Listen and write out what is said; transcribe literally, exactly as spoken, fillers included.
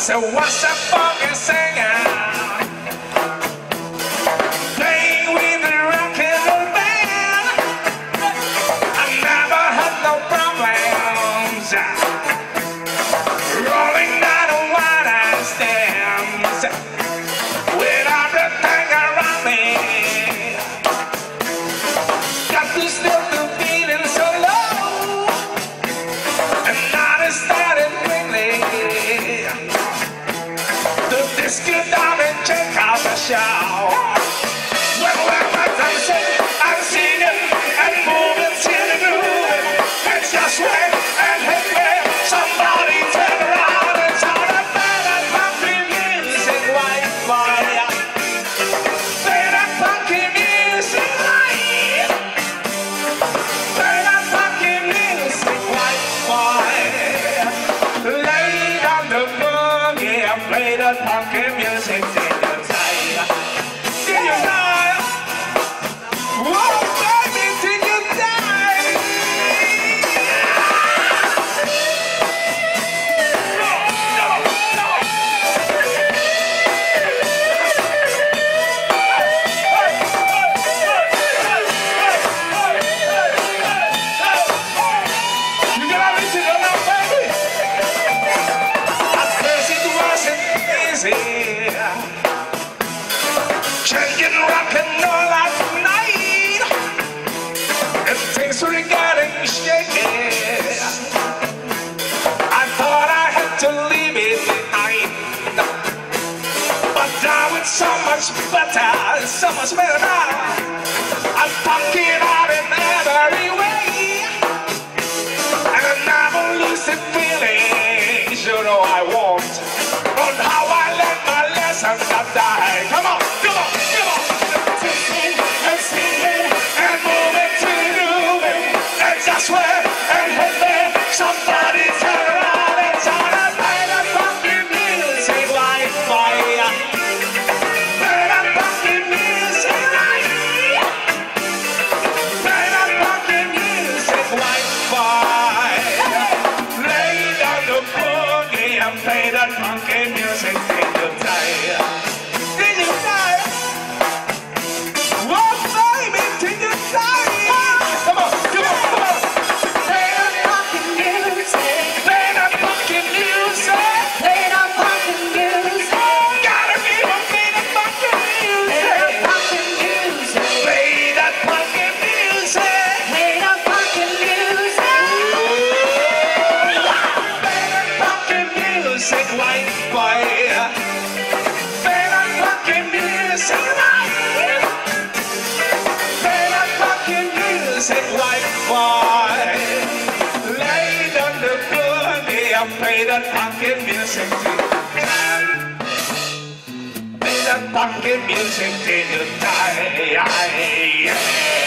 So what's that funky singing? Playing with the rock and roll band. I never had no problems. Rolling down the wine stands with everything around me. Got to still the feeling so low, and now it started ringing. The disco diamond check out the show. Well, well, well, I'm singing, I'm singing, and moving to the groove. It's just right, and hey, hey, somebody turn around and shout a better funky music like fire. Better funky music like, better funky music like fire. Lay down the boogie and play the funky music till you're tired. Till you're tired. Whoa, baby, till you're tired. No, no, no. You gotta listen to now, baby. At first it wasn't easy, changing rock and roll at night, and things were getting shaky. I thought I had to leave it behind, but now it's so much better, it's so much better now. I'm fucking out in every way, and I never lose the feeling. You know I won't. On how I learned my lessons that die. Come on, come on, come on. Singing and singing and moving to the groove, and just where and hit there. Somebody turn around and shout a better funky music like fire. Better funky music like, better funky music like fire. Lay down the boogie and play that funky music till you die. Till you die. Whoa, baby, till you die. Come on, come on, come on. Play that funky music. Play that funky music. Play that funky music. Gotta keep on playing that funky music. Play that funky music. Play that funky music. Play that funky music like fire. Play that funky music like, play that funky music like fire. Lay down the boogie and play that funky music till you die. Play that funky music till you die.